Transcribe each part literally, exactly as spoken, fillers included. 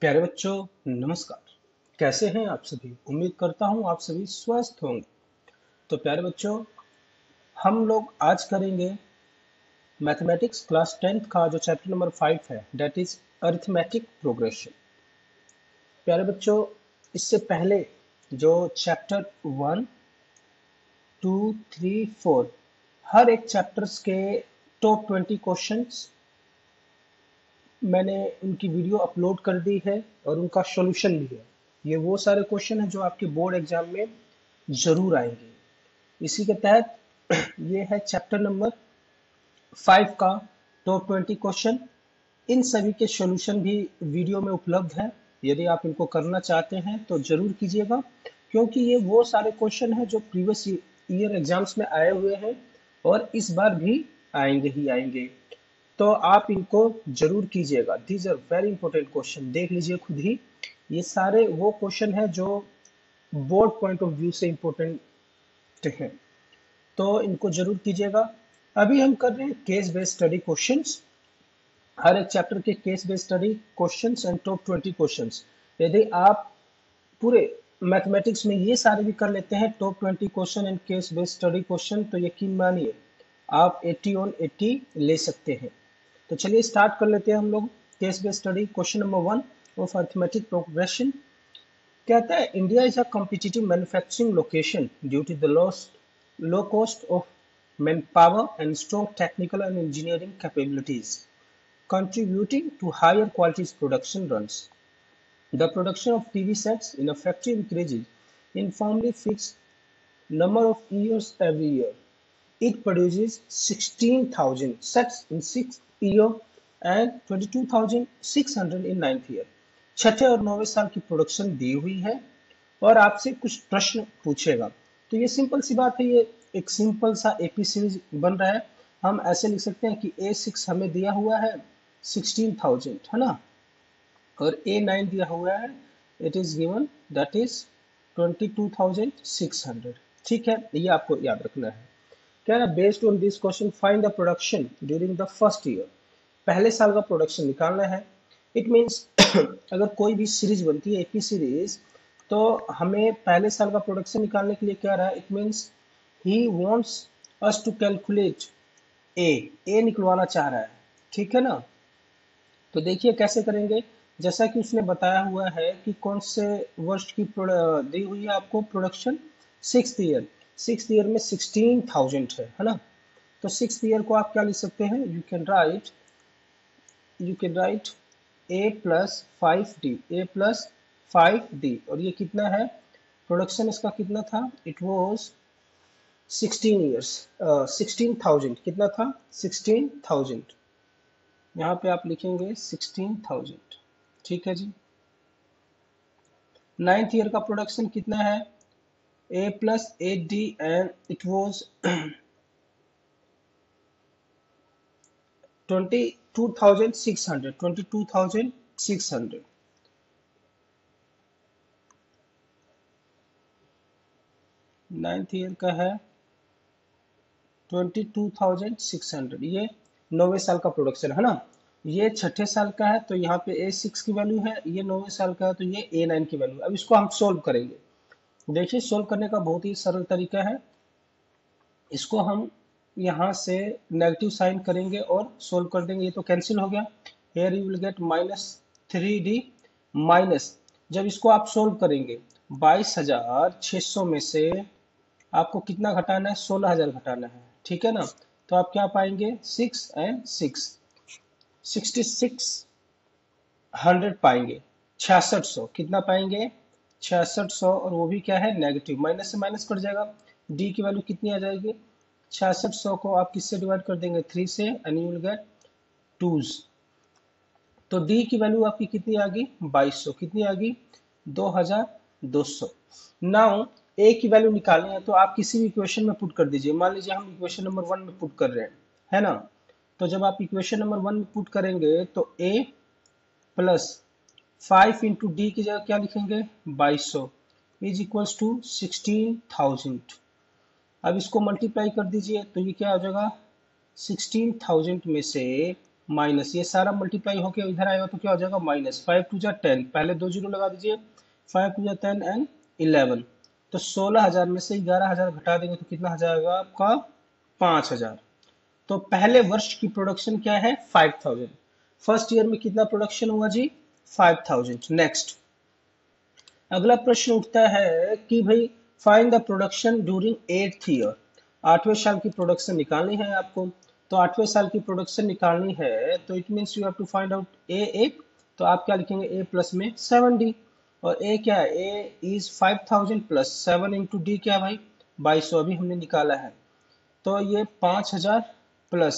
प्यारे बच्चों, नमस्कार। कैसे हैं आप सभी? उम्मीद करता हूं आप सभी स्वस्थ होंगे। तो प्यारे बच्चों, हम लोग आज करेंगे मैथमेटिक्स क्लास टेंथ का जो चैप्टर नंबर फाइव है, डेट इज अरिथमेटिक प्रोग्रेशन। प्यारे बच्चों, इससे पहले जो chapter one two three four हर एक चैप्टर्स के टॉप ट्वेंटी क्वेश्चंस मैंने उनकी वीडियो अपलोड कर दी है और उनका सॉल्यूशन भी है। ये वो सारे क्वेश्चन हैं जो आपके बोर्ड एग्जाम में जरूर आएंगे। इसी के तहत ये है चैप्टर नंबर फाइव का टॉप ट्वेंटी क्वेश्चन। इन सभी के सॉल्यूशन भी वीडियो में उपलब्ध है। यदि आप इनको करना चाहते हैं तो जरूर कीजिएगा, क्योंकि ये वो सारे क्वेश्चन हैं जो प्रीवियस ईयर एग्जाम्स में आए हुए हैं और इस बार भी आएंगे ही आएंगे। तो आप इनको जरूर कीजिएगा। These are very important question. देख लीजिए खुद ही, ये सारे वो क्वेश्चन हैं जो बोर्ड पॉइंट ऑफ व्यू से इंपॉर्टेंट हैं, तो इनको जरूर कीजिएगा। अभी हम कर रहे हैं केस बेस्ड स्टडी क्वेश्चंस। हर एक चैप्टर के case based study questions and top twenty questions. यदि आप पूरे मैथमेटिक्स में ये सारे भी कर लेते हैं, top twenty question and case based study question, तो यकीन मानिए आप अस्सी ऑन अस्सी ले सकते हैं। तो चलिए स्टार्ट कर लेते हैं हम लोग case based study. Question number one of arithmetic progression कहता है, India is a competitive manufacturing location due to the low cost of manpower and strong technical and engineering capabilities contributing to higher quality production runs. The production of T V sets in a factory increases in firmly fixed number of years every year. It produces sixteen thousand sets in sixth year and twenty-two thousand six hundred in ninth year. छठे और नौवे साल की production दी हुई है और आपसे कुछ प्रश्न पूछेगा। तो ये सिंपल सी बात है, ये एक सिंपल सा एपी सीरीज बन रहा है। हम ऐसे लिख सकते हैं कि ए सिक्स हमें दिया हुआ है सिक्सटीन थाउजेंड, है ना, और ए नाइन दिया हुआ है, it is given that is twenty two thousand six hundred. ठीक है, ये आपको याद रखना है। क्या है, based on this question find the production during the first year. पहले साल का प्रोडक्शन निकालना है। इट मीन्स अगर कोई भी सीरीज बनती है एपी सीरीज, तो हमें पहले साल का प्रोडक्शन निकालने के लिए क्या रहा है, it means he wants us to calculate a a निकलवाना चाह रहा है। ठीक है ना, तो देखिए कैसे करेंगे। जैसा कि उसने बताया हुआ है कि कौन से वर्ष की दी हुई है आपको production, six year. Six year में सिक्सटीन थाउजेंड है है ना। तो सिक्स ईयर को आप क्या लिख सकते हैं, you can write you can write a plus five d a plus five d. और ये कितना है, प्रोडक्शन इसका कितना था, it was sixteen years sixteen thousand. कितना था, सिक्सटीन थाउजेंड। यहाँ पे आप लिखेंगे सिक्सटीन थाउजेंड। ठीक है जी। नाइन्थ ईयर का प्रोडक्शन कितना है, a plus eight d and it was twenty two thousand six hundred twenty two thousand six hundred. Ninth year का है twenty two thousand six hundred. ये नौवे साल का प्रोडक्शन है ना। ये छठे साल का है तो यहाँ पे ए सिक्स की वैल्यू है, ये नौवे साल का है तो ये ए नाइन की वैल्यू। अब इसको हम सोल्व करेंगे। देखिए सोल्व करने का बहुत ही सरल तरीका है। इसको हम यहाँ से नेगेटिव साइन करेंगे और सोल्व कर देंगे। ये तो कैंसिल हो गया। Here you will get minus three d minus, जब इसको आप सोल्व करेंगे बाईस हजार छः सौ में से आपको कितना घटाना है, सोलह हजार घटाना है। ठीक है ना, तो आप क्या पाएंगे, six and six sixty six hundred पाएंगे। छियासठ सौ कितना पाएंगे, छियासठ सौ, और वो भी क्या है, नेगेटिव। माइनस से माइनस कट जाएगा, डी की वैल्यू कितनी आ जाएगी, छियासठ सौ को आप किससे डिवाइड कर देंगे, थ्री से, and you will get twos. तो डी की वैल्यू आपकी कितनी आ गई, बाईस सौ। कितनी आ गई, दो हजार दो सौ। नाउ ए की वैल्यू निकालनी है तो आप किसी भी इक्वेशन में पुट कर दीजिए। मान लीजिए हम इक्वेशन नंबर वन में पुट कर रहे हैं, है ना। तो जब आप इक्वेशन नंबर वन में पुट करेंगे तो a plus five into d की जगह क्या लिखेंगे, बाईस सौ is equals to sixteen thousand. अब इसको मल्टीप्लाई कर दीजिए तो ये क्या हो जाएगा, सिक्सटीन थाउजेंड में से माइनस, ये सारा मल्टीप्लाई होके इधर आएगा तो क्या हो जाएगा माइनस, फाइव टू जा टेन, पहले दो जीरो लगा दीजिए, फाइव टू जा टेन एंड इलेवन, तो सोलह हजार में से ग्यारह हजार घटा देंगे तो कितना हो जाएगा आपका पांच हजार। तो पहले वर्ष की प्रोडक्शन क्या है फाइव थाउजेंड, फर्स्ट ईयर में कितना प्रोडक्शन हुआ जी फाइव थाउजेंड। नेक्स्ट अगला प्रश्न उठता है कि भाई find the production during eighth year, आठवें साल की प्रोडक्शन निकालनी है आपको। तो आठवें साल की प्रोडक्शन निकालनी है तो it means you have to find out a eight, तो आप क्या लिखेंगे ए प्लस में सेवन डी, और ए क्या है a is five thousand plus seven into d क्या भाई बाईस सौ, अभी हमने निकाला है। तो ये पांच हजार प्लस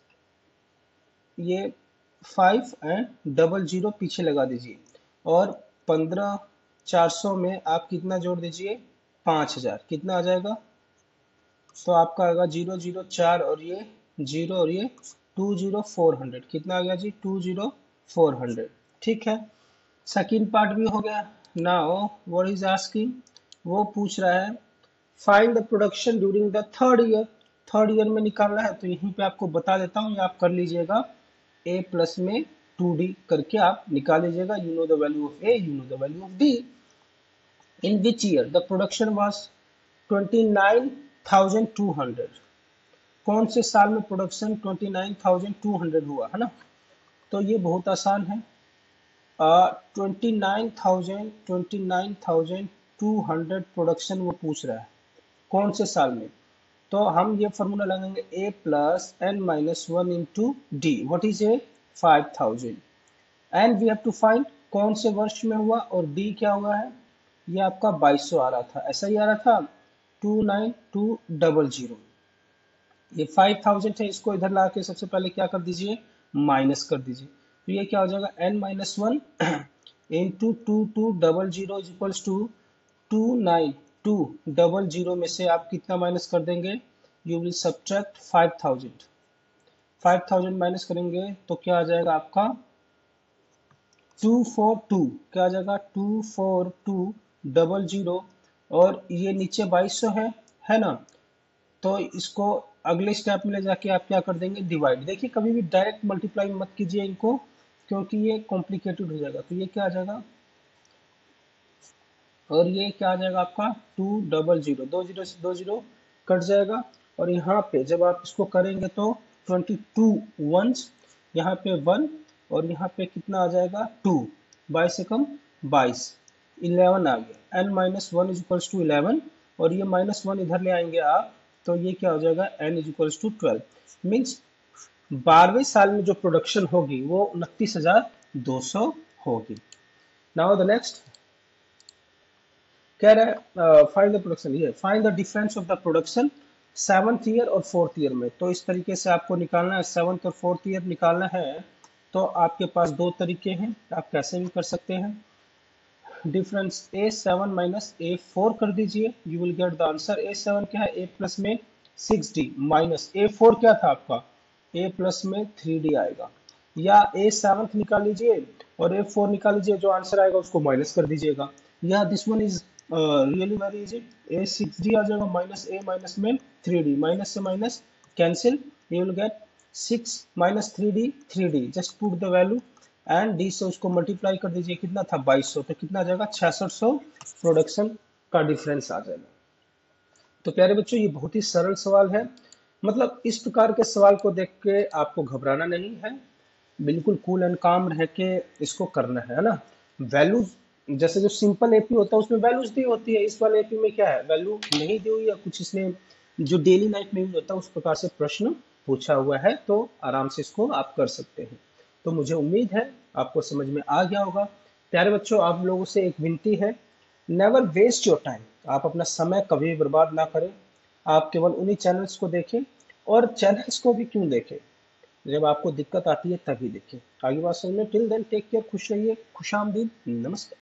ये फाइव एंड डबल जीरो पीछे लगा दीजिए, और पंद्रह चार सौ में आप कितना जोड़ दीजिए पांच हजार, कितना आ जाएगा, तो आपका आएगा जीरो जीरो चार और ये जीरो और ये टू जीरो फोर हंड्रेड, कितना आ गया जी टू जीरो फोर हंड्रेड। ठीक है, सेकेंड पार्ट भी हो गया। नाउ व्हाट इज आस्किंग, वो पूछ रहा है find the production during the third year, third year में निकालना है। तो यहीं पे आपको बता देता हूँ, आप कर लीजिएगा a प्लस में टू डी करके आप निकाल लीजिएगा, you know the value of a, you know the value of d। In which year the production was twenty nine thousand two hundred, कौन से साल में production twenty nine thousand two hundred हुआ है ना। तो ये बहुत आसान है, twenty nine thousand twenty nine thousand two hundred production वो पूछ रहा है कौन से साल में। तो हम ये फॉर्मूला लगाएंगे a plus n minus one into d, what is a five thousand, and we have to find कौन से वर्ष में हुआ, और d क्या हुआ है, ये आपका बाईस सौ आ रहा था, ऐसा ही आ रहा था two nine two double zero. ये फाइव थाउजेंड है, इसको इधर ला के सबसे पहले क्या कर दीजिए माइनस कर दीजिए, तो ये क्या हो जाएगा n minus one into two two double zero is equals to two nine two double zero में से आप कितना माइनस कर देंगे, you will subtract five thousand, five thousand minus करेंगे तो क्या आ जाएगा आपका टू फोर टू, क्या आ जाएगा two four two double zero, और ये नीचे बाईस सौ है है ना। तो इसको अगले स्टेप में ले जाके आप क्या कर देंगे डिवाइड, देखिए कभी भी डायरेक्ट मल्टीप्लाई मत कीजिए इनको, क्योंकि ये कॉम्प्लिकेटेड हो जाएगा। तो ये क्या आ जाएगा, और ये क्या आ जाएगा आपका टू डबल जीरो, दो जीरो से दो जीरो कट जाएगा, और यहाँ पे जब आप इसको करेंगे तो ट्वेंटी टू वंस, यहाँ पे वन, और यहाँ पे कितना आ जाएगा टू, बाईस से कम बाईस, इलेवन आ गया, n minus one is equals to eleven, और ये माइनस वन इधर ले आएंगे आप, तो ये क्या हो जाएगा n is equals to twelve. Means बारहवें साल में जो प्रोडक्शन होगी वो उनतीस हजार दो सौ होगी। नाउ द नेक्स्ट कह रहा है फाइंड द प्रोडक्शन, ये find the difference of the production seventh year और फोर्थ ईयर में। तो इस तरीके से आपको निकालना है, सेवंथ और फोर्थ ईयर निकालना है, तो आपके पास दो तरीके हैं, आप कैसे भी कर सकते हैं। Difference a seven minus a four कर दीजिए, you will get the answer. A seven क्या है ए प्लस में six d minus a four क्या था आपका ए प्लस में थ्री डी आएगा, या ए सेवन निकाल लीजिए और ए फोर निकाल लीजिए, जो आंसर आएगा उसको माइनस कर दीजिएगा, या this one is really very easy, a six d आ जाएगा माइनस ए माइनस में थ्री डी, माइनस से minus cancel, you will get six minus three d three d, just put the value and d से उसको multiply कर दीजिए, कितना था बाईस सौ, तो कितना आ जाएगा छियासठ सौ प्रोडक्शन का डिफरेंस आ जाएगा। तो प्यारे बच्चों ये बहुत ही सरल सवाल है, मतलब इस प्रकार के सवाल को देख के आपको घबराना नहीं है, बिल्कुल कूल एंड काम रह के इसको करना है ना। वैल्यूज जैसे जो सिंपल एपी होता है उसमें वैल्यूज दी होती है, इस वाले एपी में क्या है वैल्यू नहीं दी हुई, या कुछ इसमें जो डेली लाइफ में यूज होता है उस प्रकार से प्रश्न पूछा हुआ है, तो आराम से इसको आप कर सकते हैं। तो मुझे उम्मीद है आपको समझ में आ गया होगा। प्यारे बच्चों आप लोगों से एक विनती है, नेवर वेस्ट योर टाइम, आप अपना समय कभी भी बर्बाद ना करें, आप केवल उन्हीं चैनल्स को देखें, और चैनल्स को भी क्यों देखें, जब आपको दिक्कत आती है तभी देखें। आगे बात समझ में, टिल देन टेक केयर, खुश रहिए, खुशामदीद, नमस्कार।